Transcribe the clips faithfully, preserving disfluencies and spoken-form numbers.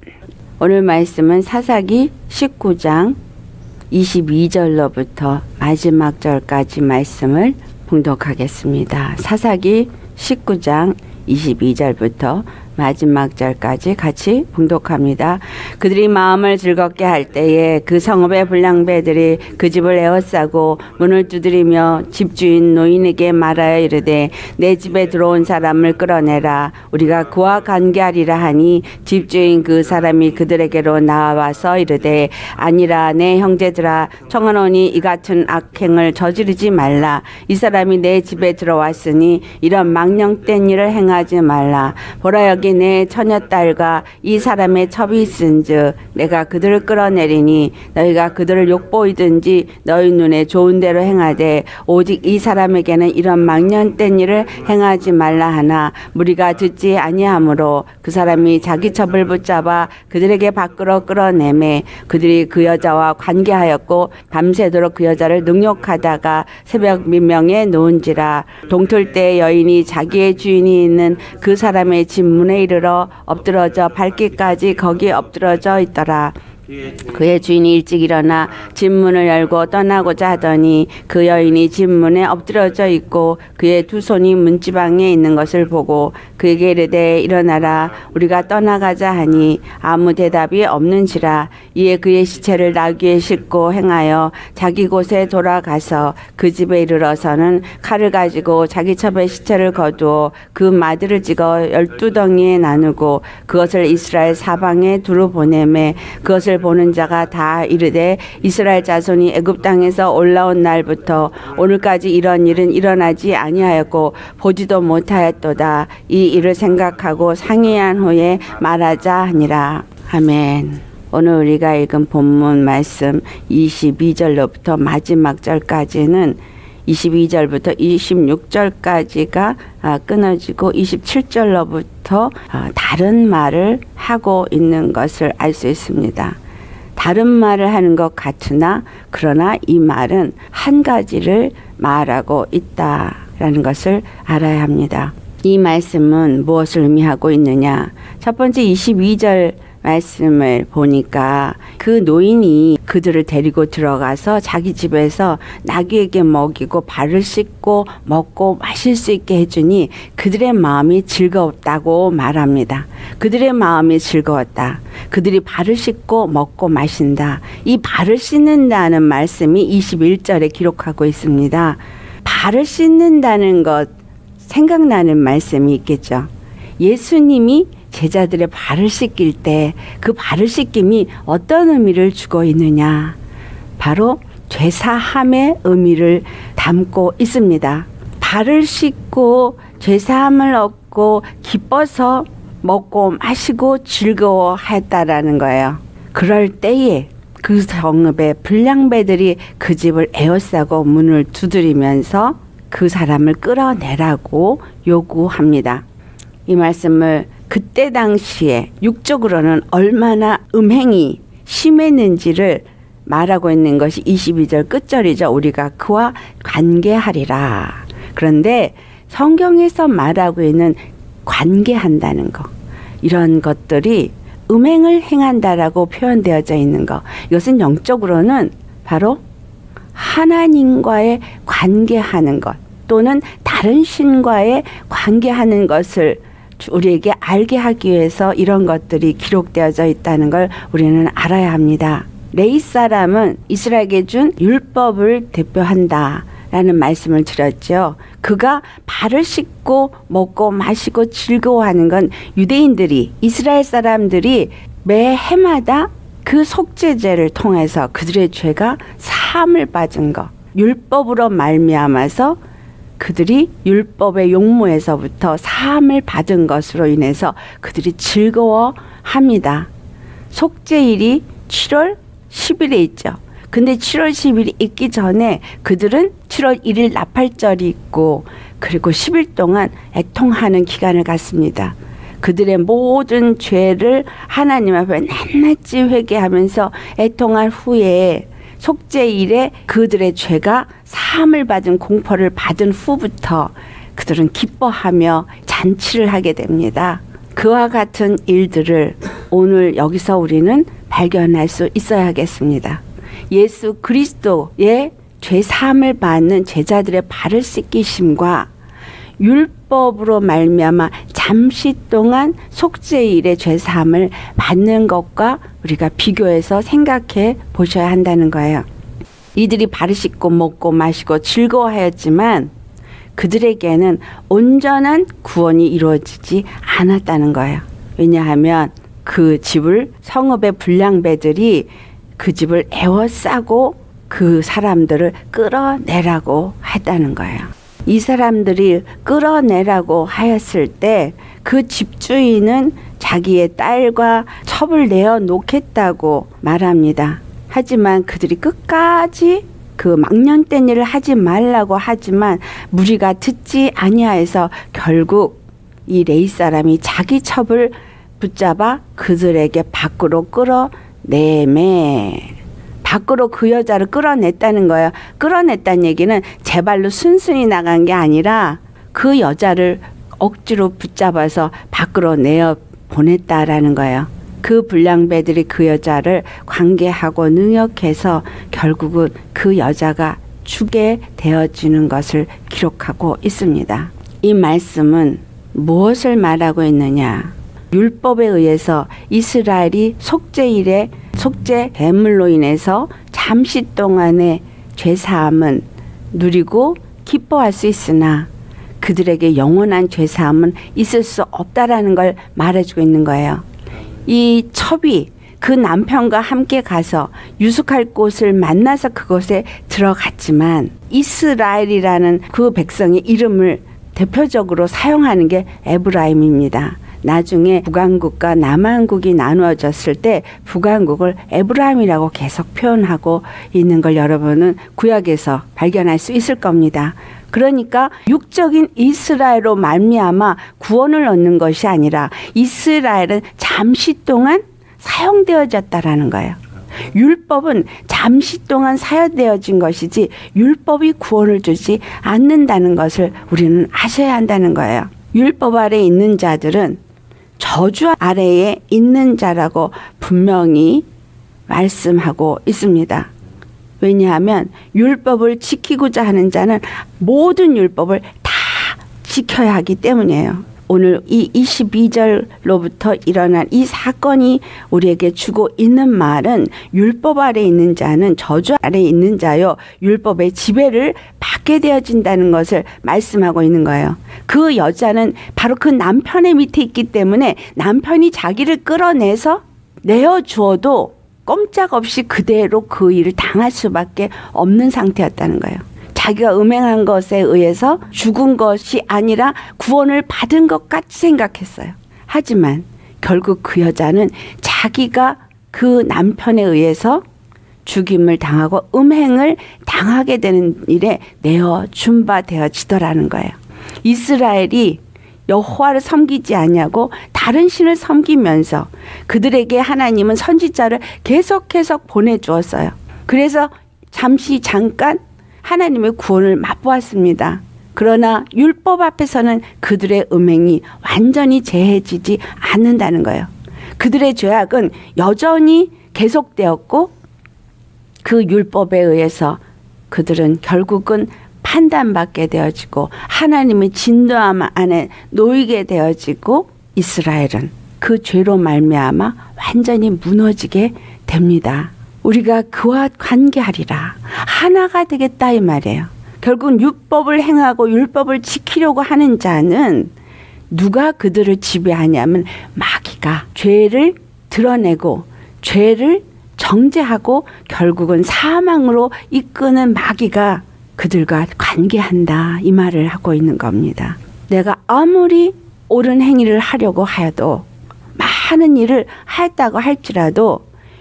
오늘 말씀은 사사기 십구 장 이십이 절로부터 마지막 절까지 말씀을 봉독하겠습니다. 사사기 십구 장 이십이 절부터 마지막 절까지 같이 봉독합니다. 그들이 마음을 즐겁게 할 때에 그 성읍의 불량배들이 그 집을 에워싸고 문을 두드리며 집주인 노인에게 말하여 이르되 내 집에 들어온 사람을 끌어내라. 우리가 그와 관계하리라 하니 집주인 그 사람이 그들에게로 나와서 이르되 아니라 내 형제들아 청하노니 이 같은 악행을 저지르지 말라. 이 사람이 내 집에 들어왔으니 이런 망령된 일을 행하지 말라. 보라 여기 내 처녀딸과 이 사람의 첩이 있은즉 내가 그들을 끌어내리니 너희가 그들을 욕보이든지 너희 눈에 좋은 대로 행하되 오직 이 사람에게는 이런 망령된 일을 행하지 말라 하나 무리가 듣지 아니하므로 그 사람이 자기 첩을 붙잡아 그들에게 밖으로 끌어내매 그들이 그 여자와 관계하였고 밤새도록 그 여자를 능욕하다가 새벽 민명에 놓은지라. 동틀 때 여인이 자기의 주인이 있는 그 사람의 집 문에 이르러 엎드러져 밟기까지 거기에 엎드러져 있더라. 그의 주인이 일찍 일어나 집 문을 열고 떠나고자 하더니 그 여인이 집 문에 엎드러져 있고 그의 두 손이 문지방에 있는 것을 보고 그에게 이르되 일어나라 우리가 떠나가자 하니 아무 대답이 없는지라. 이에 그의 시체를 나귀에 싣고 행하여 자기 곳에 돌아가서 그 집에 이르러서는 칼을 가지고 자기 첩의 시체를 거두어 그 마디를 찍어 열두 덩이에 나누고 그것을 이스라엘 사방에 두루 보내매 그것을 보는 자가 다 이르되 이스라엘 자손이 애굽 땅에서 올라온 날부터 오늘까지 이런 일은 일어나지 아니하였고 보지도 못하였도다. 이 일을 생각하고 상의한 후에 말하자 하니라. 아멘. 오늘 우리가 읽은 본문 말씀 이십이 절로부터 마지막 절까지는 이십이 절부터 이십육 절까지가 끊어지고 이십칠 절로부터 다른 말을 하고 있는 것을 알 수 있습니다. 다른 말을 하는 것 같으나 그러나 이 말은 한 가지를 말하고 있다라는 것을 알아야 합니다. 이 말씀은 무엇을 의미하고 있느냐? 첫 번째 이십이 절 말씀을 보니까 그 노인이 그들을 데리고 들어가서 자기 집에서 나귀에게 먹이고 발을 씻고 먹고 마실 수 있게 해주니 그들의 마음이 즐거웠다고 말합니다. 그들의 마음이 즐거웠다. 그들이 발을 씻고 먹고 마신다. 이 발을 씻는다는 말씀이 이십일 절에 기록하고 있습니다. 발을 씻는다는 것 생각나는 말씀이 있겠죠. 예수님이 제자들의 발을 씻길 때 그 발을 씻김이 어떤 의미를 주고 있느냐? 바로 죄사함의 의미를 담고 있습니다. 발을 씻고 죄사함을 얻고 기뻐서 먹고 마시고 즐거워했다라는 거예요. 그럴 때에 그 성읍의 불량배들이 그 집을 에워싸고 문을 두드리면서 그 사람을 끌어내라고 요구합니다. 이 말씀을 그때 당시에 육적으로는 얼마나 음행이 심했는지를 말하고 있는 것이 이십이 절 끝절이죠. 우리가 그와 관계하리라. 그런데 성경에서 말하고 있는 관계한다는 것, 이런 것들이 음행을 행한다라고 표현되어져 있는 것, 이것은 영적으로는 바로 하나님과의 관계하는 것 또는 다른 신과의 관계하는 것을 우리에게 알게 하기 위해서 이런 것들이 기록되어져 있다는 걸 우리는 알아야 합니다. 레위 사람은 이스라엘에게 준 율법을 대표한다 라는 말씀을 드렸죠. 그가 발을 씻고 먹고 마시고 즐거워하는 건 유대인들이, 이스라엘 사람들이 매 해마다 그 속죄제를 통해서 그들의 죄가 사함을 받은 것, 율법으로 말미암아서 그들이 율법의 용모에서부터 사함을 받은 것으로 인해서 그들이 즐거워합니다. 속죄일이 칠월 십일에 있죠. 근데 칠월 십일이 있기 전에 그들은 칠월 일일 나팔절이 있고 그리고 십 일 동안 애통하는 기간을 갖습니다. 그들의 모든 죄를 하나님 앞에 낱낱이 회개하면서 애통한 후에 속죄일에 그들의 죄가 사함을 받은 공포를 받은 후부터 그들은 기뻐하며 잔치를 하게 됩니다. 그와 같은 일들을 오늘 여기서 우리는 발견할 수 있어야겠습니다. 예수 그리스도의 죄사함을 받는 제자들의 발을 씻기심과 율법으로 말미암아 잠시 동안 속죄일의 죄사함을 받는 것과 우리가 비교해서 생각해 보셔야 한다는 거예요. 이들이 발을 씻고 먹고 마시고 즐거워하였지만 그들에게는 온전한 구원이 이루어지지 않았다는 거예요. 왜냐하면 그 집을 성읍의 불량배들이 그 집을 에워싸고 그 사람들을 끌어내라고 했다는 거예요. 이 사람들이 끌어내라고 하였을 때 그 집주인은 자기의 딸과 첩을 내어 놓겠다고 말합니다. 하지만 그들이 끝까지 그 망년된 일을 하지 말라고 하지만 무리가 듣지 아니하여서 결국 이 레위 사람이 자기 첩을 붙잡아 그들에게 밖으로 끌어내매. 밖으로 그 여자를 끌어냈다는 거예요. 끌어냈다는 얘기는 제 발로 순순히 나간 게 아니라 그 여자를 억지로 붙잡아서 밖으로 내어 보냈다라는 거예요. 그 불량배들이 그 여자를 관계하고 능욕해서 결국은 그 여자가 죽게 되어지는 것을 기록하고 있습니다. 이 말씀은 무엇을 말하고 있느냐? 율법에 의해서 이스라엘이 속죄일에 속죄 배물로 인해서 잠시 동안의 죄사함은 누리고 기뻐할 수 있으나 그들에게 영원한 죄사함은 있을 수 없다라는 걸 말해주고 있는 거예요. 이 첩이 그 남편과 함께 가서 유숙할 곳을 만나서 그곳에 들어갔지만 이스라엘이라는 그 백성의 이름을 대표적으로 사용하는 게 에브라임입니다. 나중에 북왕국과 남왕국이 나누어졌을 때 북왕국을 에브라임이라고 계속 표현하고 있는 걸 여러분은 구약에서 발견할 수 있을 겁니다. 그러니까 육적인 이스라엘로 말미암아 구원을 얻는 것이 아니라 이스라엘은 잠시 동안 사용되어졌다라는 거예요. 율법은 잠시 동안 사용되어진 것이지 율법이 구원을 주지 않는다는 것을 우리는 아셔야 한다는 거예요. 율법 아래에 있는 자들은 저주 아래에 있는 자라고 분명히 말씀하고 있습니다. 왜냐하면 율법을 지키고자 하는 자는 모든 율법을 다 지켜야 하기 때문이에요. 오늘 이 이십이 절로부터 일어난 이 사건이 우리에게 주고 있는 말은 율법 아래에 있는 자는 저주 아래에 있는 자요 율법의 지배를 받게 되어진다는 것을 말씀하고 있는 거예요. 그 여자는 바로 그 남편의 밑에 있기 때문에 남편이 자기를 끌어내서 내어주어도 꼼짝없이 그대로 그 일을 당할 수밖에 없는 상태였다는 거예요. 자기가 음행한 것에 의해서 죽은 것이 아니라 구원을 받은 것 같이 생각했어요. 하지만 결국 그 여자는 자기가 그 남편에 의해서 죽임을 당하고 음행을 당하게 되는 일에 내어준 바 되어지더라는 거예요. 이스라엘이 여호와를 섬기지 아니하고 다른 신을 섬기면서 그들에게 하나님은 선지자를 계속해서 보내주었어요. 그래서 잠시 잠깐 하나님의 구원을 맛보았습니다. 그러나 율법 앞에서는 그들의 음행이 완전히 제해지지 않는다는 거예요. 그들의 죄악은 여전히 계속되었고 그 율법에 의해서 그들은 결국은 판단받게 되어지고 하나님의 진노함 안에 놓이게 되어지고 이스라엘은 그 죄로 말미암아 완전히 무너지게 됩니다. 우리가 그와 관계하리라 하나가 되겠다 이 말이에요. 결국 율법을 행하고 율법을 지키려고 하는 자는 누가 그들을 지배하냐면 마귀가 죄를 드러내고 죄를 정죄하고 결국은 사망으로 이끄는 마귀가 그들과 관계한다 이 말을 하고 있는 겁니다. 내가 아무리 옳은 행위를 하려고 하여도 많은 일을 했다고 할지라도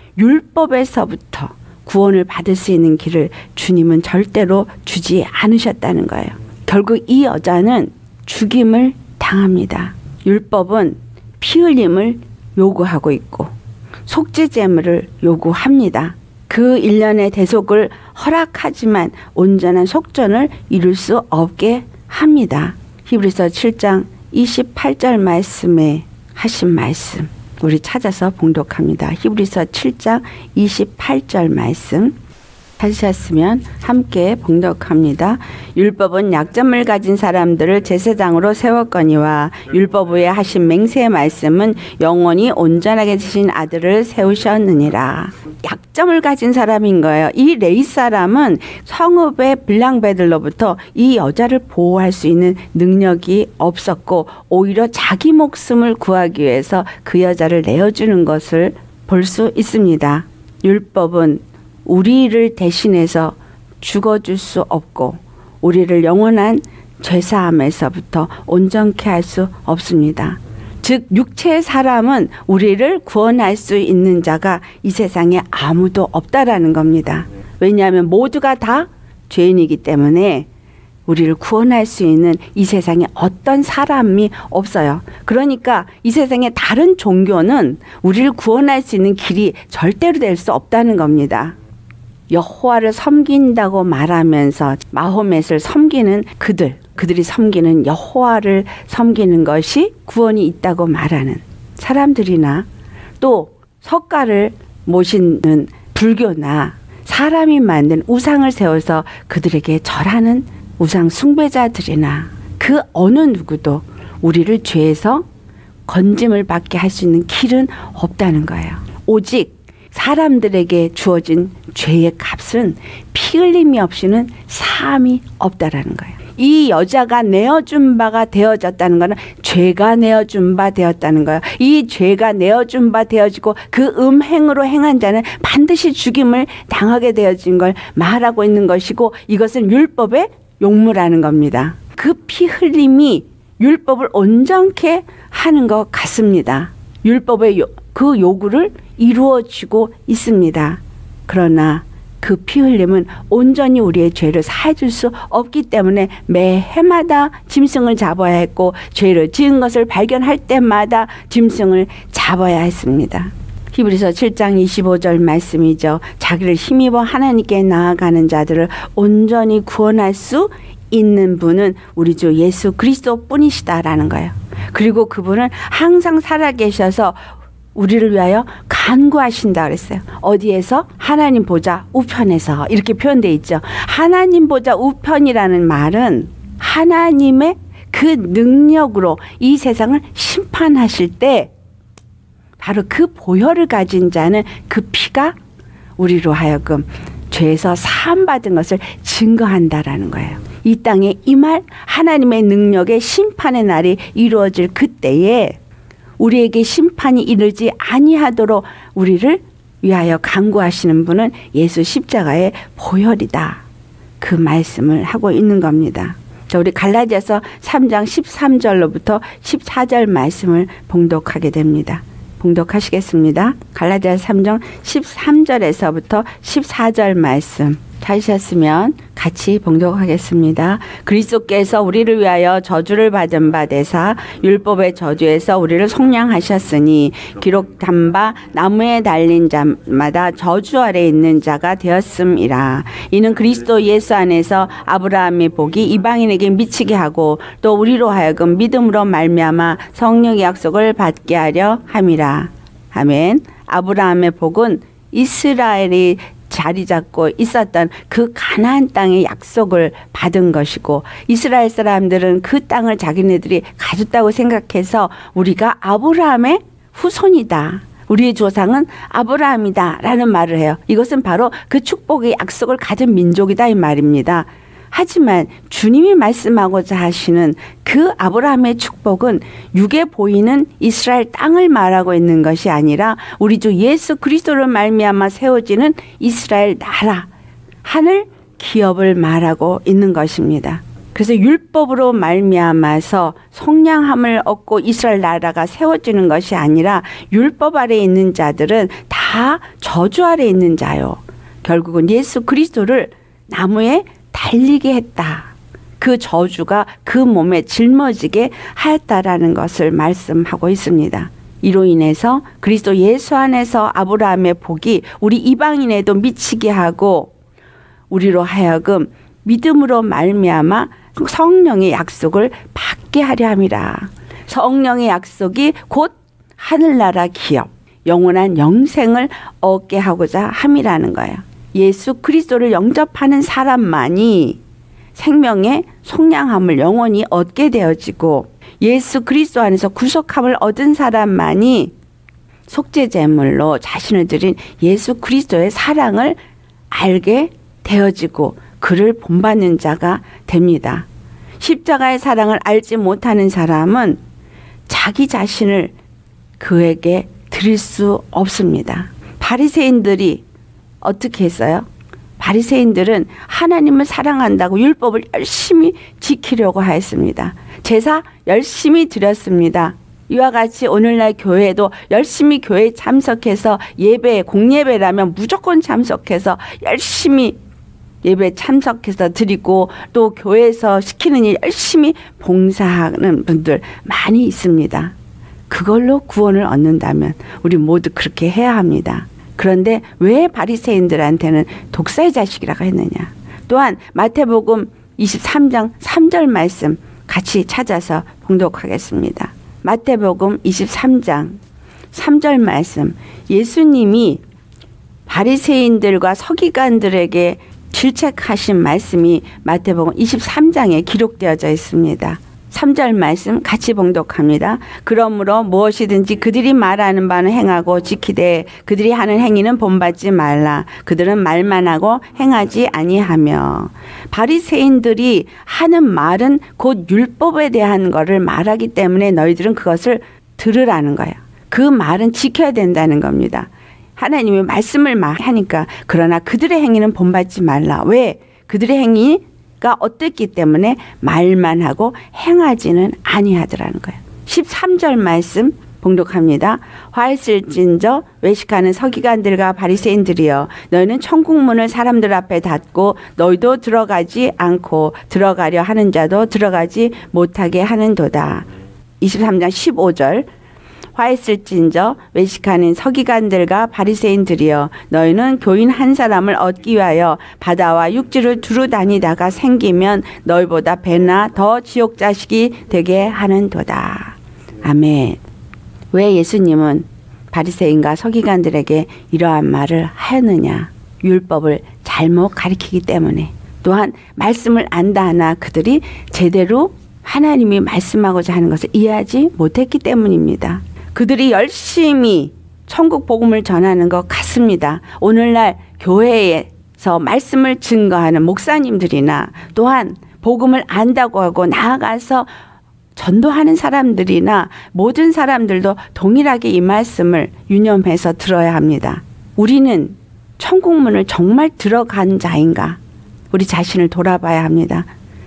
율법에서부터 구원을 받을 수 있는 길을 주님은 절대로 주지 않으셨다는 거예요. 결국 이 여자는 죽임을 당합니다. 율법은 피 흘림을 요구하고 있고 속죄 제물을 요구합니다. 그 일련의 대속을 허락하지만 온전한 속전을 이룰 수 없게 합니다. 히브리서 칠 장 이십팔 절 말씀에 하신 말씀 우리 찾아서 봉독합니다. 히브리서 칠 장 이십팔 절 말씀 찾으셨으면 함께 봉독합니다. 율법은 약점을 가진 사람들을 제사장으로 세웠거니와 율법 외에 하신 맹세의 말씀은 영원히 온전하게 되신 아들을 세우셨느니라. 약점을 가진 사람인 거예요. 이 레위 사람은 성읍의 블랑배들로부터 이 여자를 보호할 수 있는 능력이 없었고 오히려 자기 목숨을 구하기 위해서 그 여자를 내어주는 것을 볼 수 있습니다. 율법은 우리를 대신해서 죽어줄 수 없고 우리를 영원한 죄사함에서부터 온전케 할 수 없습니다. 즉 육체의 사람은 우리를 구원할 수 있는 자가 이 세상에 아무도 없다라는 겁니다. 왜냐하면 모두가 다 죄인이기 때문에 우리를 구원할 수 있는 이 세상에 어떤 사람이 없어요. 그러니까 이 세상에 다른 종교는 우리를 구원할 수 있는 길이 절대로 될 수 없다는 겁니다. 여호와를 섬긴다고 말하면서 마호멧을 섬기는 그들, 그들이 섬기는 여호와를 섬기는 것이 구원이 있다고 말하는 사람들이나 또 석가를 모시는 불교나 사람이 만든 우상을 세워서 그들에게 절하는 우상 숭배자들이나 그 어느 누구도 우리를 죄에서 건짐을 받게 할 수 있는 길은 없다는 거예요. 오직 사람들에게 주어진 죄의 값은 피 흘림이 없이는 사함이 없다라는 거예요. 이 여자가 내어준 바가 되어졌다는 것은 죄가 내어준 바 되었다는 거예요. 이 죄가 내어준 바 되어지고 그 음행으로 행한 자는 반드시 죽임을 당하게 되어진 걸 말하고 있는 것이고 이것은 율법의 용무라는 겁니다. 그 피 흘림이 율법을 온전케 하는 것 같습니다. 율법의 요, 그 요구를 이루어지고 있습니다. 그러나 그 피 흘림은 온전히 우리의 죄를 사해줄 수 없기 때문에 매 해마다 짐승을 잡아야 했고 죄를 지은 것을 발견할 때마다 짐승을 잡아야 했습니다. 히브리서 칠 장 이십오 절 말씀이죠. 자기를 힘입어 하나님께 나아가는 자들을 온전히 구원할 수 있는 분은 우리 주 예수 그리스도 뿐이시다라는 거예요. 그리고 그분은 항상 살아계셔서 우리를 위하여 간구하신다 그랬어요. 어디에서? 하나님 보좌 우편에서 이렇게 표현되어 있죠. 하나님 보좌 우편이라는 말은 하나님의 그 능력으로 이 세상을 심판하실 때 바로 그 보혈을 가진 자는 그 피가 우리로 하여금 죄에서 사함받은 것을 증거한다라는 거예요. 이 땅에 임할 하나님의 능력의 심판의 날이 이루어질 그때에 우리에게 심판이 이르지 아니하도록 우리를 위하여 간구하시는 분은 예수 십자가의 보혈이다. 그 말씀을 하고 있는 겁니다. 자, 우리 갈라디아서 삼 장 십삼 절로부터 십사 절 말씀을 봉독하게 됩니다. 봉독하시겠습니다. 갈라디아서 삼 장 십삼 절에서부터 십사 절 말씀 찾으셨으면 같이 봉독하겠습니다. 그리스도께서 우리를 위하여 저주를 받은 바 되사 율법의 저주에서 우리를 속량하셨으니 기록한 바 나무에 달린 자마다 저주 아래 있는 자가 되었음이라. 이는 그리스도 예수 안에서 아브라함의 복이 이방인에게 미치게 하고 또 우리로 하여금 믿음으로 말미암아 성령의 약속을 받게 하려 함이라. 아멘. 아브라함의 복은 이스라엘이 자리 잡고 있었던 그 가나안 땅의 약속을 받은 것이고 이스라엘 사람들은 그 땅을 자기네들이 가졌다고 생각해서 우리가 아브라함의 후손이다. 우리의 조상은 아브라함이다 라는 말을 해요. 이것은 바로 그 축복의 약속을 가진 민족이다 이 말입니다. 하지만 주님이 말씀하고자 하시는 그 아브라함의 축복은 육에 보이는 이스라엘 땅을 말하고 있는 것이 아니라 우리 주 예수 그리스도를 말미암아 세워지는 이스라엘 나라, 하늘 기업을 말하고 있는 것입니다. 그래서 율법으로 말미암아서 속량함을 얻고 이스라엘 나라가 세워지는 것이 아니라 율법 아래에 있는 자들은 다 저주 아래에 있는 자요. 결국은 예수 그리스도를 나무에 달리게 했다. 그 저주가 그 몸에 짊어지게 하였다라는 것을 말씀하고 있습니다. 이로 인해서 그리스도 예수 안에서 아브라함의 복이 우리 이방인에도 미치게 하고 우리로 하여금 믿음으로 말미암아 성령의 약속을 받게 하려 함이라. 성령의 약속이 곧 하늘나라 기업, 영원한 영생을 얻게 하고자 함이라는 거예요. 예수 그리스도를 영접하는 사람만이 생명의 속량함을 영원히 얻게 되어지고, 예수 그리스도 안에서 구속함을 얻은 사람만이 속죄제물로 자신을 드린 예수 그리스도의 사랑을 알게 되어지고 그를 본받는 자가 됩니다. 십자가의 사랑을 알지 못하는 사람은 자기 자신을 그에게 드릴 수 없습니다. 바리새인들이 어떻게 했어요? 바리새인들은 하나님을 사랑한다고 율법을 열심히 지키려고 하였습니다. 제사 열심히 드렸습니다. 이와 같이 오늘날 교회도 열심히 교회에 참석해서 예배, 공예배라면 무조건 참석해서 열심히 예배 참석해서 드리고, 또 교회에서 시키는 일 열심히 봉사하는 분들 많이 있습니다. 그걸로 구원을 얻는다면 우리 모두 그렇게 해야 합니다. 그런데 왜 바리새인들한테는 독사의 자식이라고 했느냐? 또한 마태복음 이십삼 장 삼 절 말씀 같이 찾아서 봉독하겠습니다. 마태복음 이십삼 장 삼 절 말씀, 예수님이 바리새인들과 서기관들에게 질책하신 말씀이 마태복음 이십삼 장에 기록되어져 있습니다. 삼 절 말씀 같이 봉독합니다. 그러므로 무엇이든지 그들이 말하는 바는 행하고 지키되 그들이 하는 행위는 본받지 말라. 그들은 말만 하고 행하지 아니하며. 바리새인들이 하는 말은 곧 율법에 대한 것을 말하기 때문에 너희들은 그것을 들으라는 거예요. 그 말은 지켜야 된다는 겁니다. 하나님의 말씀을 하니까. 그러나 그들의 행위는 본받지 말라. 왜? 그들의 행위가 어땠기 때문에 말만 하고 행하지는 아니하더라는 거예요. 십삼 절 말씀 봉독합니다. 화 있을진저 외식하는 서기관들과 바리새인들이여, 너희는 천국문을 사람들 앞에 닫고 너희도 들어가지 않고 들어가려 하는 자도 들어가지 못하게 하는도다. 이십삼 장 십오 절 화 있을진저 외식하는 서기관들과 바리새인들이여, 너희는 교인 한 사람을 얻기 위하여 바다와 육지를 두루 다니다가 생기면 너희보다 배나 더 지옥 자식이 되게 하는도다. 아멘. 왜 예수님은 바리새인과 서기관들에게 이러한 말을 하였느냐? 율법을 잘못 가르치기 때문에. 또한 말씀을 안다 하나 그들이 제대로 하나님이 말씀하고자 하는 것을 이해하지 못했기 때문입니다. 그들이 열심히 천국 복음을 전하는 것 같습니다. 오늘날 교회에서 말씀을 증거하는 목사님들이나 또한 복음을 안다고 하고 나아가서 전도하는 사람들이나 모든 사람들도 동일하게 이 말씀을 유념해서 들어야 합니다. 우리는 천국문을 정말 들어간 자인가? 우리 자신을 돌아봐야 합니다.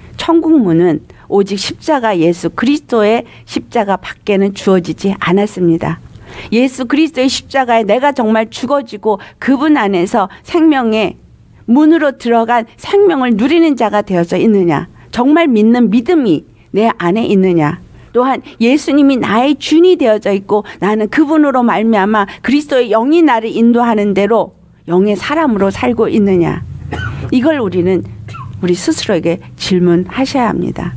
천국문은 오직 십자가 예수 그리스도의 십자가 밖에는 주어지지 않았습니다. 예수 그리스도의 십자가에 내가 정말 죽어지고 그분 안에서 생명의 문으로 들어간 생명을 누리는 자가 되어져 있느냐? 정말 믿는 믿음이 내 안에 있느냐? 또한 예수님이 나의 주인이 되어져 있고 나는 그분으로 말미암아 그리스도의 영이 나를 인도하는 대로 영의 사람으로 살고 있느냐? 이걸 우리는 우리 스스로에게 질문하셔야 합니다.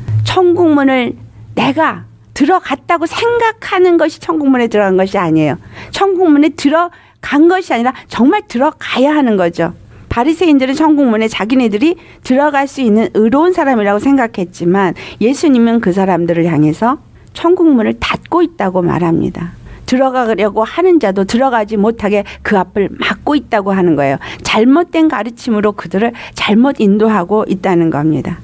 천국문을 내가 들어갔다고 생각하는 것이 천국문에 들어간 것이 아니에요. 천국문에 들어간 것이 아니라 정말 들어가야 하는 거죠. 바리새인들은 천국문에 자기네들이 들어갈 수 있는 의로운 사람이라고 생각했지만 예수님은 그 사람들을 향해서 천국문을 닫고 있다고 말합니다. 들어가려고 하는 자도 들어가지 못하게 그 앞을 막고 있다고 하는 거예요. 잘못된 가르침으로 그들을 잘못 인도하고 있다는 겁니다.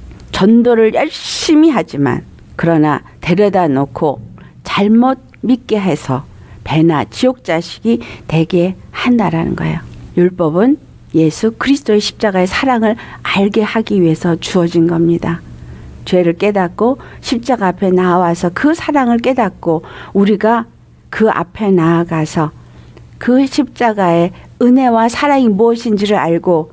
전도를 열심히 하지만 그러나 데려다 놓고 잘못 믿게 해서 배나 지옥 자식이 되게 한다라는 거예요. 율법은 예수 그리스도의 십자가의 사랑을 알게 하기 위해서 주어진 겁니다. 죄를 깨닫고 십자가 앞에 나와서 그 사랑을 깨닫고 우리가 그 앞에 나아가서 그 십자가의 은혜와 사랑이 무엇인지를 알고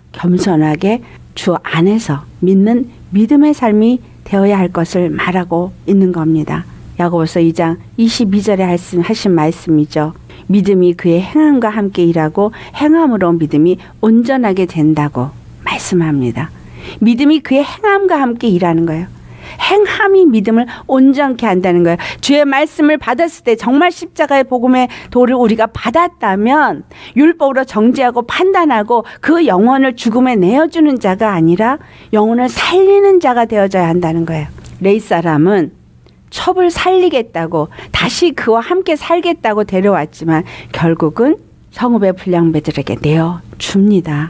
겸손하게 주 안에서 믿는 믿음의 삶이 되어야 할 것을 말하고 있는 겁니다. 야고보서 이 장 이십이 절에 하신 말씀이죠. 믿음이 그의 행함과 함께 일하고 행함으로 믿음이 온전하게 된다고 말씀합니다. 믿음이 그의 행함과 함께 일하는 거예요. 참이 믿음을 온전케 한다는 거예요. 주의 말씀을 받았을 때 정말 십자가의 복음의 도를 우리가 받았다면 율법으로 정죄하고 판단하고 그 영혼을 죽음에 내어주는 자가 아니라 영혼을 살리는 자가 되어져야 한다는 거예요. 레위 사람은 첩을 살리겠다고 다시 그와 함께 살겠다고 데려왔지만 결국은 성읍의 불량배들에게 내어줍니다.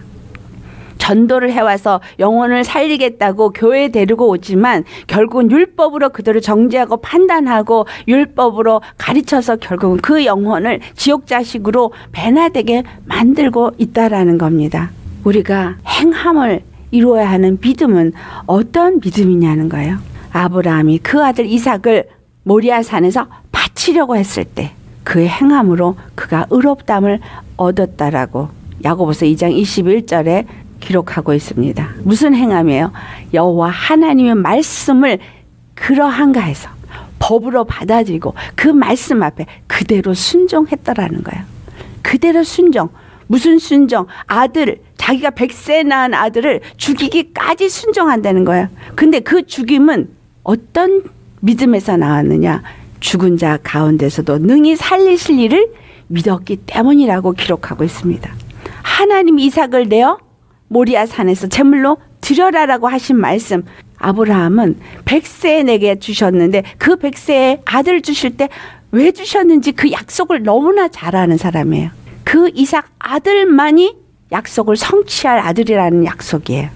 전도를 해와서 영혼을 살리겠다고 교회에 데리고 오지만 결국은 율법으로 그들을 정죄하고 판단하고 율법으로 가르쳐서 결국은 그 영혼을 지옥 자식으로 배나되게 만들고 있다라는 겁니다. 우리가 행함을 이루어야 하는 믿음은 어떤 믿음이냐는 거예요. 아브라함이 그 아들 이삭을 모리아 산에서 바치려고 했을 때 그의 행함으로 그가 의롭다함을 얻었다라고 야고보서 이 장 이십일 절에 기록하고 있습니다. 무슨 행함이에요? 여호와 하나님의 말씀을 그러한가 해서 법으로 받아들이고 그 말씀 앞에 그대로 순종했더라는 거예요. 그대로 순종. 무슨 순종? 아들, 자기가 백세 낳은 아들을 죽이기까지 순종한다는 거예요. 근데 그 죽임은 어떤 믿음에서 나왔느냐? 죽은 자 가운데서도 능히 살리실 이를 믿었기 때문이라고 기록하고 있습니다. 하나님 이삭을 내어 모리아 산에서 제물로 드려라라고 하신 말씀, 아브라함은 백세 내게 주셨는데 그 백세에 아들 주실 때 왜 주셨는지 그 약속을 너무나 잘 아는 사람이에요. 그 이삭 아들만이 약속을 성취할 아들이라는 약속이에요.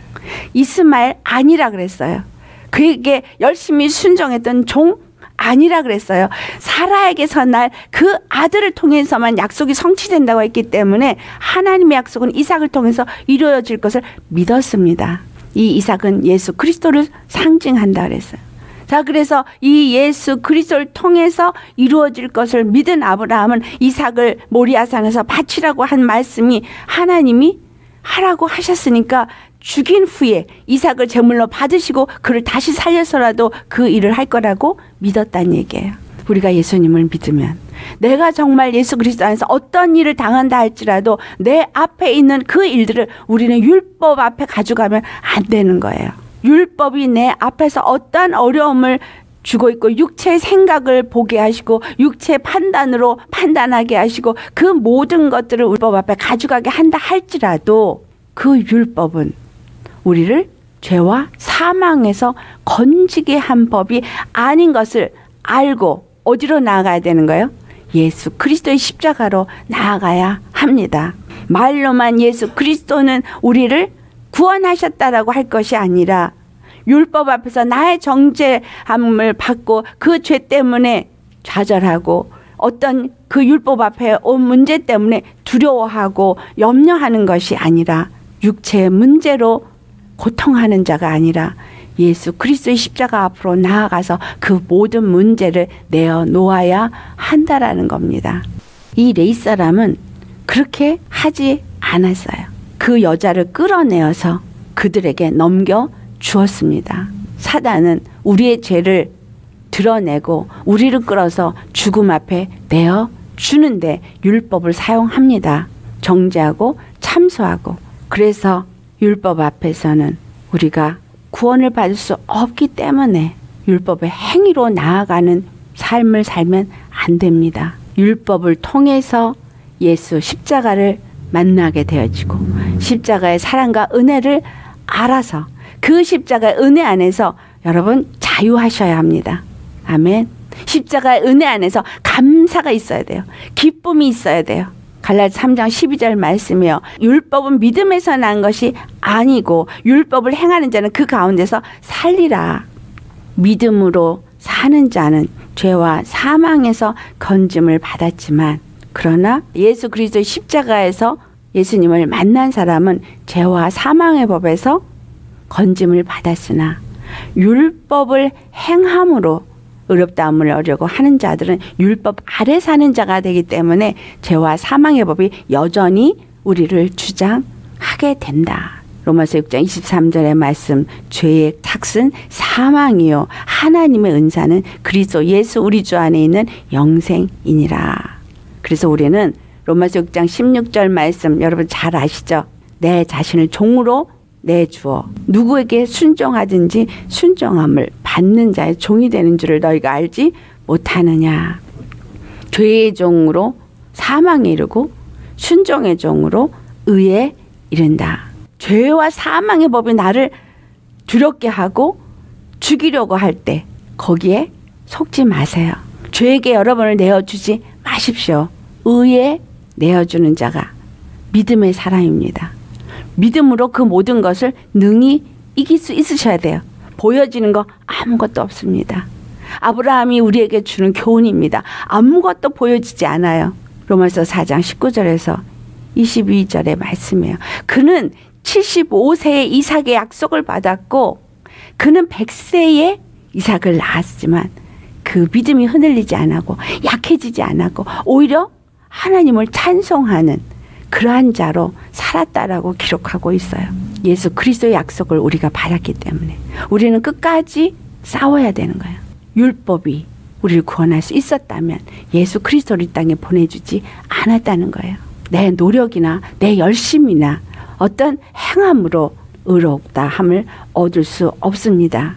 이스마엘 아니라 그랬어요. 그에게 열심히 순종했던 종 아니라 그랬어요. 사라에게서 날 그 아들을 통해서만 약속이 성취된다고 했기 때문에 하나님의 약속은 이삭을 통해서 이루어질 것을 믿었습니다. 이 이삭은 예수 그리스도를 상징한다 그랬어요. 자, 그래서 이 예수 그리스도를 통해서 이루어질 것을 믿은 아브라함은 이삭을 모리아산에서 바치라고 한 말씀이 하나님이 하라고 하셨으니까 죽인 후에 이삭을 제물로 받으시고 그를 다시 살려서라도 그 일을 할 거라고 믿었다는 얘기예요. 우리가 예수님을 믿으면 내가 정말 예수 그리스도 안에서 어떤 일을 당한다 할지라도 내 앞에 있는 그 일들을 우리는 율법 앞에 가져가면 안 되는 거예요. 율법이 내 앞에서 어떠한 어려움을 주고 있고 육체의 생각을 보게 하시고 육체의 판단으로 판단하게 하시고 그 모든 것들을 율법 앞에 가져가게 한다 할지라도 그 율법은 우리를 죄와 사망에서 건지게 한 법이 아닌 것을 알고 어디로 나아가야 되는 거예요? 예수 그리스도의 십자가로 나아가야 합니다. 말로만 예수 그리스도는 우리를 구원하셨다라고 할 것이 아니라 율법 앞에서 나의 정죄함을 받고 그 죄 때문에 좌절하고 어떤 그 율법 앞에 온 문제 때문에 두려워하고 염려하는 것이 아니라 육체의 문제로 고통하는 자가 아니라 예수 그리스도의 십자가 앞으로 나아가서 그 모든 문제를 내어놓아야 한다라는 겁니다. 이 레위 사람은 그렇게 하지 않았어요. 그 여자를 끌어내어서 그들에게 넘겨 주었습니다. 사단은 우리의 죄를 드러내고 우리를 끌어서 죽음 앞에 내어 주는데 율법을 사용합니다. 정죄하고 참소하고. 그래서 율법 앞에서는 우리가 구원을 받을 수 없기 때문에 율법의 행위로 나아가는 삶을 살면 안 됩니다. 율법을 통해서 예수 십자가를 만나게 되어지고 십자가의 사랑과 은혜를 알아서 그 십자가의 은혜 안에서 여러분 자유하셔야 합니다. 아멘. 십자가의 은혜 안에서 감사가 있어야 돼요. 기쁨이 있어야 돼요. 갈라디아 삼 장 십이 절 말씀이요. 율법은 믿음에서 난 것이 아니고 율법을 행하는 자는 그 가운데서 살리라. 믿음으로 사는 자는 죄와 사망에서 건짐을 받았지만 그러나 예수 그리스도의 십자가에서 예수님을 만난 사람은 죄와 사망의 법에서 건짐을 받았으나 율법을 행함으로 의롭다함을 얻으려고 하는 자들은 율법 아래 사는 자가 되기 때문에 죄와 사망의 법이 여전히 우리를 주장하게 된다. 로마서 육 장 이십삼 절의 말씀, 죄의 삭은 사망이요 하나님의 은사는 그리스도 예수 우리 주 안에 있는 영생이니라. 그래서 우리는 로마서 육 장 십육 절 말씀 여러분 잘 아시죠? 내 자신을 종으로 내주어 누구에게 순종하든지 순종함을 받는 자의 종이 되는 줄을 너희가 알지 못하느냐. 죄의 종으로 사망에 이르고 순종의 종으로 의에 이른다. 죄와 사망의 법이 나를 두렵게 하고 죽이려고 할 때 거기에 속지 마세요. 죄에게 여러분을 내어주지 마십시오. 의에 내어주는 자가 믿음의 사람입니다. 믿음으로 그 모든 것을 능히 이길 수 있으셔야 돼요. 보여지는 거 아무것도 없습니다. 아브라함이 우리에게 주는 교훈입니다. 아무것도 보여지지 않아요. 로마서 사 장 십구 절에서 이십이 절의 말씀이에요. 그는 칠십오 세에 이삭의 약속을 받았고 그는 백 세에 이삭을 낳았지만 그 믿음이 흔들리지 않았고 약해지지 않았고 오히려 하나님을 찬송하는 그러한 자로 살았다라고 기록하고 있어요. 예수 그리스도의 약속을 우리가 받았기 때문에 우리는 끝까지 싸워야 되는 거예요. 율법이 우리를 구원할 수 있었다면 예수 그리스도를 이 땅에 보내주지 않았다는 거예요. 내 노력이나 내 열심이나 어떤 행함으로 의롭다 함을 얻을 수 없습니다.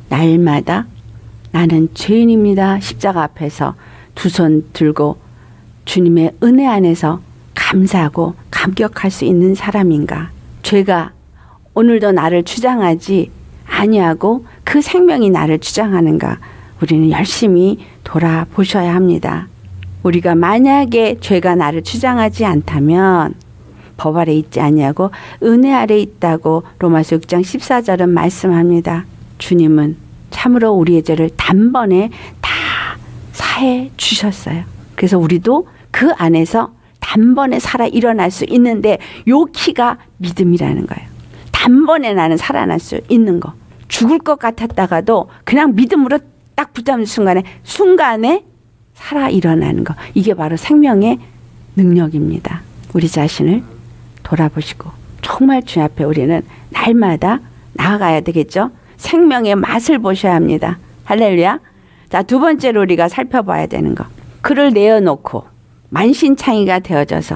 날마다 나는 죄인입니다. 십자가 앞에서 두 손 들고 주님의 은혜 안에서 감사하고 감격할 수 있는 사람인가? 죄가 오늘도 나를 주장하지 아니하고 그 생명이 나를 주장하는가? 우리는 열심히 돌아보셔야 합니다. 우리가 만약에 죄가 나를 주장하지 않다면 법 아래 있지 아니하고 은혜 아래 있다고 로마서 육 장 십사 절은 말씀합니다. 주님은 참으로 우리의 죄를 단번에 다 사해 주셨어요. 그래서 우리도 그 안에서 단번에 살아 일어날 수 있는데 요 키가 믿음이라는 거예요. 단번에 나는 살아날 수 있는 거. 죽을 것 같았다가도 그냥 믿음으로 딱 붙잡는 순간에 순간에 살아 일어나는 거. 이게 바로 생명의 능력입니다. 우리 자신을 돌아보시고 정말 주 앞에 우리는 날마다 나아가야 되겠죠. 생명의 맛을 보셔야 합니다. 할렐루야. 자, 두 번째로 우리가 살펴봐야 되는 거. 그를 내어놓고 만신창이가 되어져서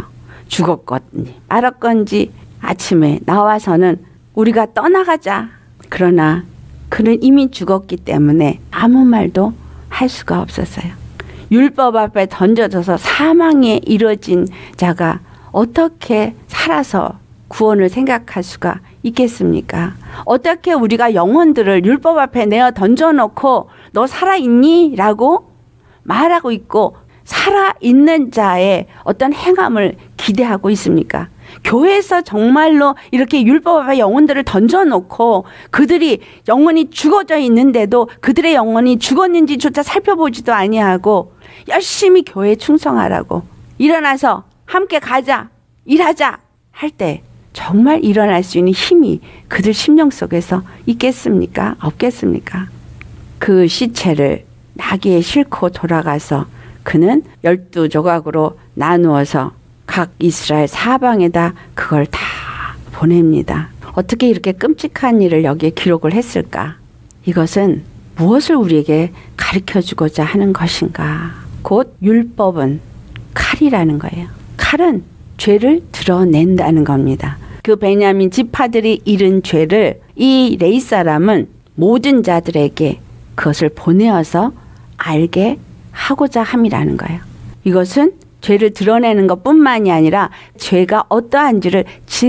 죽었건지 말았건지 아침에 나와서는 우리가 떠나가자. 그러나 그는 이미 죽었기 때문에 아무 말도 할 수가 없었어요. 율법 앞에 던져져서 사망에 이뤄진 자가 어떻게 살아서 구원을 생각할 수가 있겠습니까? 어떻게 우리가 영혼들을 율법 앞에 내어 던져놓고 너 살아있니? 라고 말하고 있고 살아있는 자의 어떤 행함을 기대하고 있습니까? 교회에서 정말로 이렇게 율법 앞에 영혼들을 던져놓고 그들이 영혼이 죽어져 있는데도 그들의 영혼이 죽었는지조차 살펴보지도 아니하고 열심히 교회에 충성하라고 일어나서 함께 가자 일하자 할 때 정말 일어날 수 있는 힘이 그들 심령 속에서 있겠습니까? 없겠습니까? 그 시체를 나귀에 싣고 돌아가서 그는 열두 조각으로 나누어서 각 이스라엘 사방에다 그걸 다 보냅니다. 어떻게 이렇게 끔찍한 일을 여기에 기록을 했을까? 이것은 무엇을 우리에게 가르쳐주고자 하는 것인가? 곧 율법은 칼이라는 거예요. 칼은 죄를 드러낸다는 겁니다. 그 베냐민 지파들이 잃은 죄를 이 레위 사람은 모든 자들에게 그것을 보내어서 알게 하고자 함이라는 거예요. 이것은 죄를 드러내는 것뿐만이 아니라 죄가 어떠한지를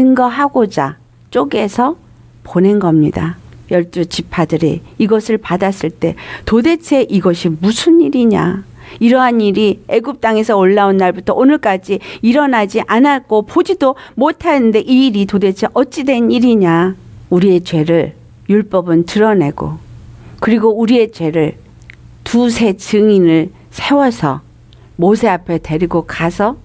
증거하고자 쪼개서 보낸 겁니다. 열두 지파들이 이것을 받았을 때 도대체 이것이 무슨 일이냐? 이러한 일이 애굽 땅에서 올라온 날부터 오늘까지 일어나지 않았고 보지도 못하는데 이 일이 도대체 어찌된 일이냐? 우리의 죄를 율법은 드러내고 그리고 우리의 죄를 두세 증인을 세워서 모세 앞에 데리고 가서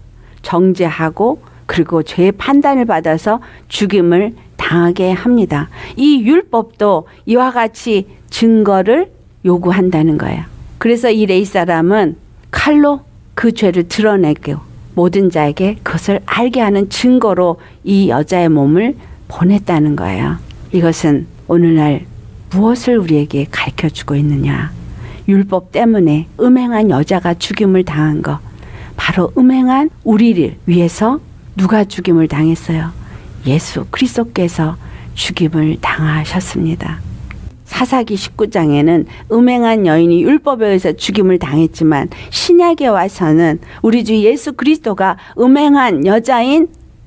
정죄하고 그리고 죄의 판단을 받아서 죽임을 당하게 합니다. 이 율법도 이와 같이 증거를 요구한다는 거예요. 그래서 이 레위 사람은 칼로 그 죄를 드러내고 모든 자에게 그것을 알게 하는 증거로 이 여자의 몸을 보냈다는 거예요. 이것은 오늘날 무엇을 우리에게 가르쳐주고 있느냐? 율법 때문에 음행한 여자가 죽임을 당한 것. 바로 음행한 우리를 위해서 누가 죽임을 당했어요? 예수 그리스도께서 죽임을 당하셨습니다. 사사기 십구 장에는 음행한 여인이 율법에 의해서 죽임을 당했지만 신약에 와서는 우리 주 예수 그리스도가 음행한 여자인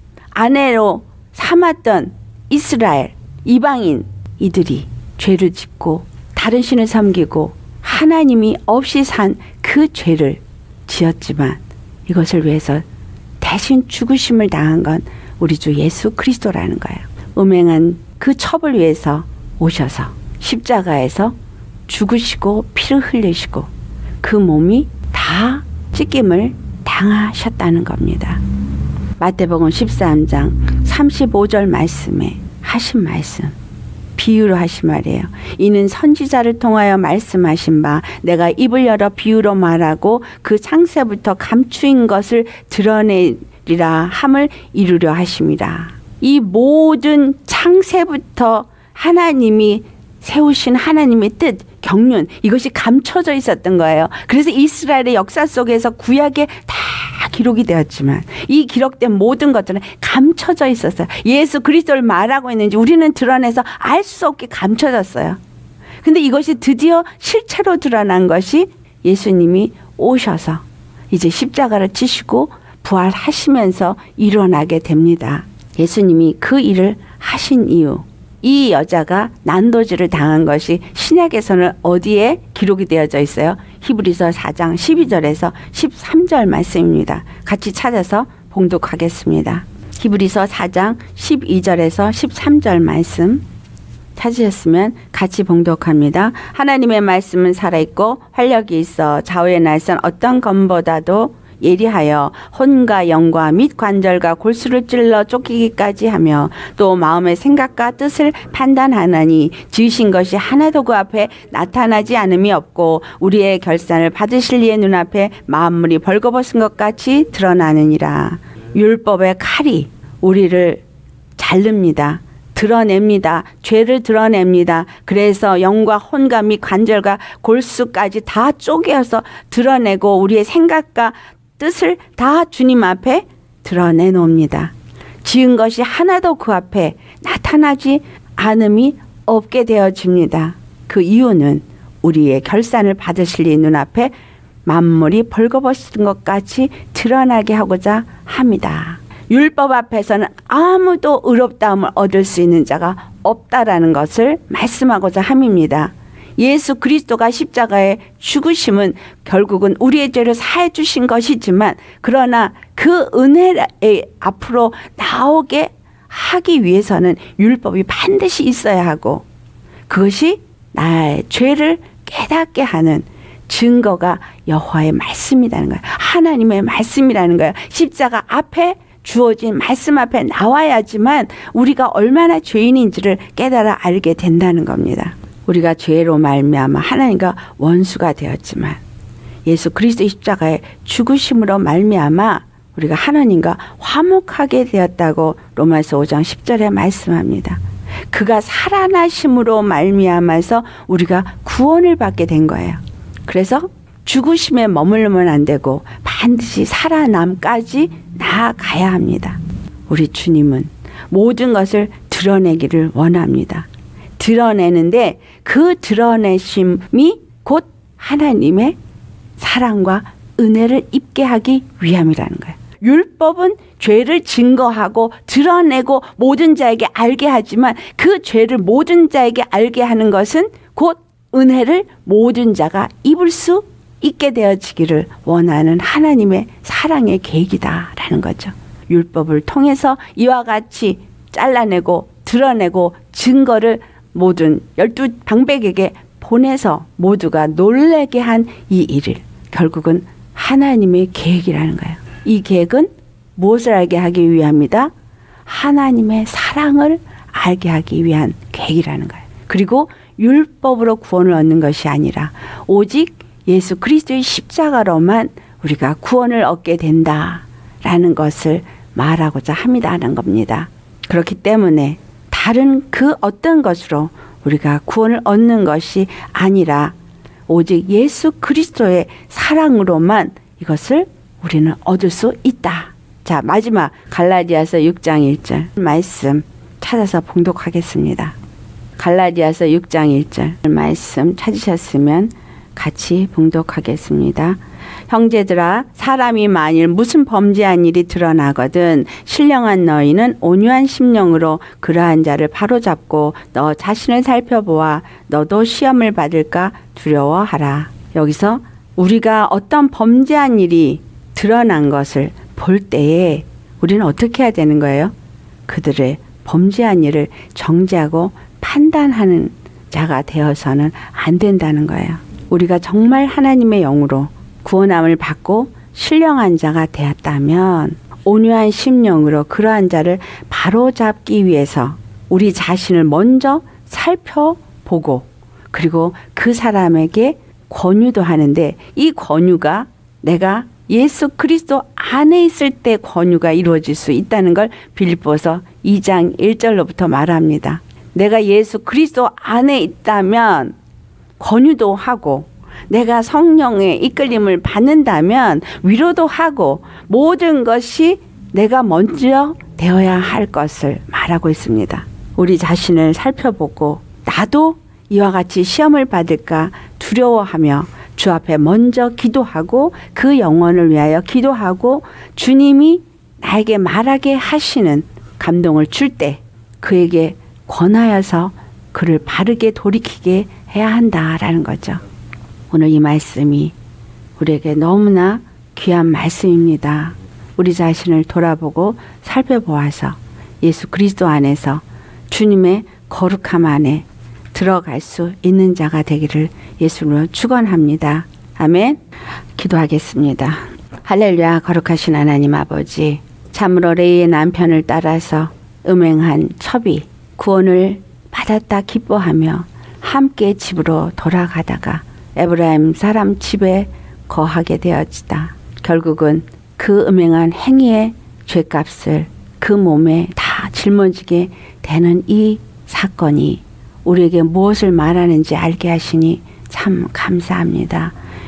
아내로 삼았던 이스라엘 이방인 이들이 죄를 짓고 다른 신을 섬기고 하나님이 없이 산 그 죄를 지었지만 이것을 위해서 대신 죽으심을 당한 건 우리 주 예수 그리스도라는 거예요. 음행한 그 첩을 위해서 오셔서 십자가에서 죽으시고 피를 흘리시고 그 몸이 다 찢김을 당하셨다는 겁니다. 마태복음 십삼 장 삼십오 절 말씀에 하신 말씀, 비유로 하신 말이에요. 이는 선지자를 통하여 말씀하신 바 내가 입을 열어 비유로 말하고 그 창세부터 감추인 것을 드러내리라 함을 이루려 하심이라. 이 모든 창세부터 하나님이 세우신 하나님의 뜻, 경륜, 이것이 감춰져 있었던 거예요. 그래서 이스라엘의 역사 속에서 구약에 다 기록이 되었지만 이 기록된 모든 것들은 감춰져 있었어요. 예수 그리스도를 말하고 있는지 우리는 드러내서 알 수 없게 감춰졌어요. 근데 이것이 드디어 실체로 드러난 것이 예수님이 오셔서 이제 십자가를 지시고 부활하시면서 일어나게 됩니다. 예수님이 그 일을 하신 이유, 이 여자가 난도질을 당한 것이 신약에서는 어디에 기록이 되어져 있어요? 히브리서 사 장 십이 절에서 십삼 절 말씀입니다. 같이 찾아서 봉독하겠습니다. 히브리서 사 장 십이 절에서 십삼 절 말씀 찾으셨으면 같이 봉독합니다. 하나님의 말씀은 살아있고 활력이 있어 좌우의 날선 어떤 검보다도 예리하여 혼과 영과 및 관절과 골수를 찔러 쫓기기까지 하며 또 마음의 생각과 뜻을 판단하나니 지으신 것이 하나도 그 앞에 나타나지 않음이 없고 우리의 결산을 받으실 이의 눈앞에 만물이 벌거벗은 것 같이 드러나느니라. 율법의 칼이 우리를 자릅니다. 드러냅니다. 죄를 드러냅니다. 그래서 영과 혼과 및 관절과 골수까지 다 쪼개어서 드러내고 우리의 생각과 뜻을 다 주님 앞에 드러내 놓습니다. 지은 것이 하나도 그 앞에 나타나지 않음이 없게 되어집니다. 그 이유는 우리의 결산을 받으실 이 눈앞에 만물이 벌거벗은 것 같이 드러나게 하고자 합니다. 율법 앞에서는 아무도 의롭다함을 얻을 수 있는 자가 없다라는 것을 말씀하고자 함입니다. 예수 그리스도가 십자가에 죽으심은 결국은 우리의 죄를 사해 주신 것이지만 그러나 그 은혜에 앞으로 나오게 하기 위해서는 율법이 반드시 있어야 하고 그것이 나의 죄를 깨닫게 하는 증거가 여호와의 말씀이라는 거예요. 하나님의 말씀이라는 거예요. 십자가 앞에 주어진 말씀 앞에 나와야지만 우리가 얼마나 죄인인지를 깨달아 알게 된다는 겁니다. 우리가 죄로 말미암아 하나님과 원수가 되었지만 예수 그리스도의 십자가의 죽으심으로 말미암아 우리가 하나님과 화목하게 되었다고 로마서 오 장 십 절에 말씀합니다. 그가 살아나심으로 말미암아서 우리가 구원을 받게 된 거예요. 그래서 죽으심에 머물면 안 되고 반드시 살아남까지 나아가야 합니다. 우리 주님은 모든 것을 드러내기를 원합니다. 드러내는데 그 드러내심이 곧 하나님의 사랑과 은혜를 입게 하기 위함이라는 거예요. 율법은 죄를 증거하고 드러내고 모든 자에게 알게 하지만 그 죄를 모든 자에게 알게 하는 것은 곧 은혜를 모든 자가 입을 수 있게 되어지기를 원하는 하나님의 사랑의 계획이다라는 거죠. 율법을 통해서 이와 같이 잘라내고 드러내고 증거를 모든 열두 방백에게 보내서 모두가 놀라게 한 이 일을 결국은 하나님의 계획이라는 거예요. 이 계획은 무엇을 알게 하기 위함이다? 하나님의 사랑을 알게 하기 위한 계획이라는 거예요. 그리고 율법으로 구원을 얻는 것이 아니라 오직 예수 그리스도의 십자가로만 우리가 구원을 얻게 된다라는 것을 말하고자 합니다라는 겁니다. 그렇기 때문에 다른 그 어떤 것으로 우리가 구원을 얻는 것이 아니라 오직 예수 그리스도의 사랑으로만 이것을 우리는 얻을 수 있다. 자, 마지막 갈라디아서 육 장 일 절 말씀 찾아서 봉독하겠습니다. 갈라디아서 육 장 일 절 말씀 찾으셨으면 같이 봉독하겠습니다. 형제들아, 사람이 만일 무슨 범죄한 일이 드러나거든 신령한 너희는 온유한 심령으로 그러한 자를 바로잡고 너 자신을 살펴보아 너도 시험을 받을까 두려워하라. 여기서 우리가 어떤 범죄한 일이 드러난 것을 볼 때에 우리는 어떻게 해야 되는 거예요? 그들의 범죄한 일을 정죄하고 판단하는 자가 되어서는 안 된다는 거예요. 우리가 정말 하나님의 영으로 구원함을 받고 신령한 자가 되었다면 온유한 심령으로 그러한 자를 바로잡기 위해서 우리 자신을 먼저 살펴보고 그리고 그 사람에게 권유도 하는데 이 권유가 내가 예수 그리스도 안에 있을 때 권유가 이루어질 수 있다는 걸 빌립보서 이 장 일 절로부터 말합니다. 내가 예수 그리스도 안에 있다면 권유도 하고 내가 성령의 이끌림을 받는다면 위로도 하고 모든 것이 내가 먼저 되어야 할 것을 말하고 있습니다. 우리 자신을 살펴보고 나도 이와 같이 시험을 받을까 두려워하며 주 앞에 먼저 기도하고 그 영혼을 위하여 기도하고 주님이 나에게 말하게 하시는 감동을 줄 때 그에게 권하여서 그를 바르게 돌이키게 해야 한다라는 거죠. 오늘 이 말씀이 우리에게 너무나 귀한 말씀입니다. 우리 자신을 돌아보고 살펴보아서 예수 그리스도 안에서 주님의 거룩함 안에 들어갈 수 있는 자가 되기를 예수로 축원합니다. 아멘. 기도하겠습니다. 할렐루야. 거룩하신 하나님 아버지, 참으로 레이의 남편을 따라서 음행한 첩이 구원을 받았다 기뻐하며 함께 집으로 돌아가다가 에브라임 사람 집에 거하게 되었다. 결국은 그 음행한 행위의 죄값을 그 몸에 다 짊어지게 되는 이 사건이 우리에게 무엇을 말하는지 알게 하시니 참 감사합니다.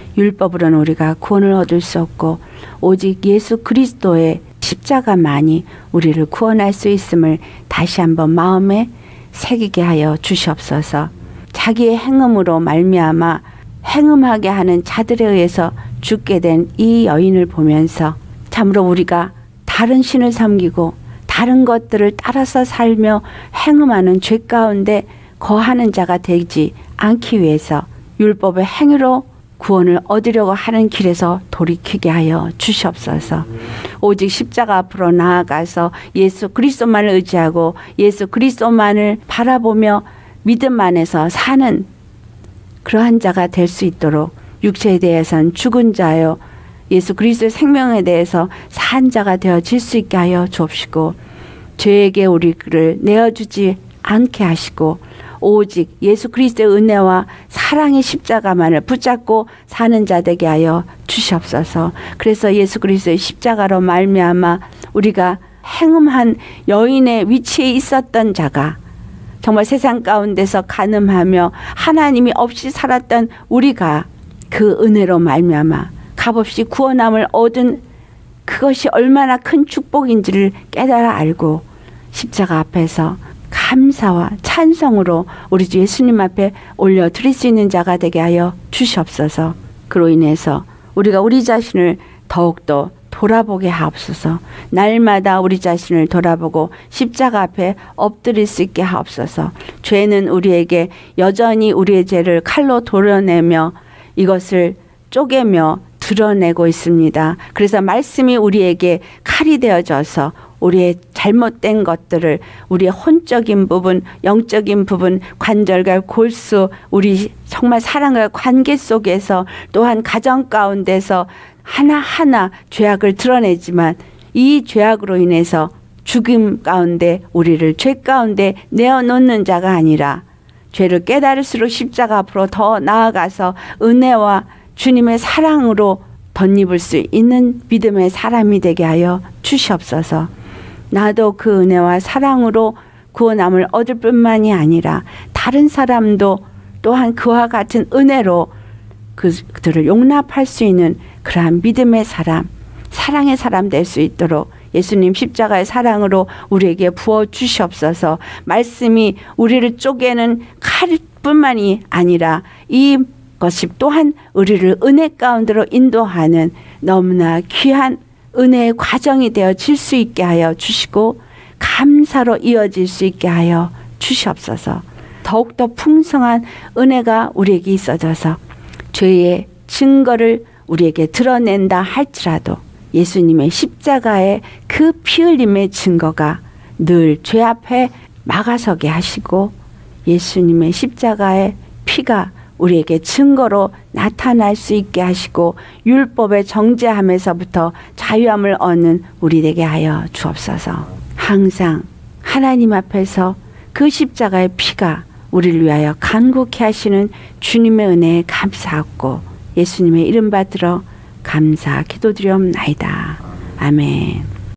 율법으로는 우리가 구원을 얻을 수 없고 오직 예수 그리스도의 십자가만이 우리를 구원할 수 있음을 다시 한번 마음에 새기게 하여 주시옵소서. 자기의 행음으로 말미암아 행음하게 하는 자들에 의해서 죽게 된 이 여인을 보면서 참으로 우리가 다른 신을 섬기고 다른 것들을 따라서 살며 행음하는 죄 가운데 거하는 자가 되지 않기 위해서 율법의 행위로 구원을 얻으려고 하는 길에서 돌이키게 하여 주시옵소서. 오직 십자가 앞으로 나아가서 예수 그리스도만을 의지하고 예수 그리스도만을 바라보며 믿음 안에서 사는 그러한 자가 될 수 있도록 육체에 대해서는 죽은 자요 예수 그리스도의 생명에 대해서 산 자가 되어질 수 있게 하여 주옵시고 죄에게 우리를 내어주지 않게 하시고 오직 예수 그리스도의 은혜와 사랑의 십자가만을 붙잡고 사는 자 되게 하여 주시옵소서. 그래서 예수 그리스도의 십자가로 말미암아 우리가 행음한 여인의 위치에 있었던 자가 정말 세상 가운데서 간음하며 하나님이 없이 살았던 우리가 그 은혜로 말미암아 값없이 구원함을 얻은 그것이 얼마나 큰 축복인지를 깨달아 알고 십자가 앞에서 감사와 찬성으로 우리 주 예수님 앞에 올려드릴 수 있는 자가 되게 하여 주시옵소서. 그로 인해서 우리가 우리 자신을 더욱더 돌아보게 하옵소서. 날마다 우리 자신을 돌아보고 십자가 앞에 엎드릴 수 있게 하옵소서. 죄는 우리에게 여전히 우리의 죄를 칼로 도려내며 이것을 쪼개며 드러내고 있습니다. 그래서 말씀이 우리에게 칼이 되어져서 우리의 잘못된 것들을 우리의 혼적인 부분, 영적인 부분, 관절과 골수, 우리 정말 사랑과 관계 속에서 또한 가정 가운데서 하나하나 죄악을 드러내지만 이 죄악으로 인해서 죽음 가운데 우리를 죄 가운데 내어놓는 자가 아니라 죄를 깨달을수록 십자가 앞으로 더 나아가서 은혜와 주님의 사랑으로 덧입을 수 있는 믿음의 사람이 되게 하여 주시옵소서. 나도 그 은혜와 사랑으로 구원함을 얻을 뿐만이 아니라 다른 사람도 또한 그와 같은 은혜로 그들을 용납할 수 있는 그러한 믿음의 사람, 사랑의 사람 될 수 있도록 예수님 십자가의 사랑으로 우리에게 부어 주시옵소서. 말씀이 우리를 쪼개는 칼뿐만이 아니라 이것이 또한 우리를 은혜 가운데로 인도하는 너무나 귀한 은혜의 과정이 되어질 수 있게 하여 주시고 감사로 이어질 수 있게 하여 주시옵소서. 더욱더 풍성한 은혜가 우리에게 있어져서 죄의 증거를 우리에게 드러낸다 할지라도 예수님의 십자가의 그 피 흘림의 증거가 늘 죄 앞에 막아서게 하시고 예수님의 십자가의 피가 우리에게 증거로 나타날 수 있게 하시고 율법의 정죄함에서부터 자유함을 얻는 우리 되게 하여 주옵소서. 항상 하나님 앞에서 그 십자가의 피가 우리를 위하여 간구케 하시는 주님의 은혜에 감사하고 예수님의 이름 받들어 감사 기도드리옵나이다. 아멘.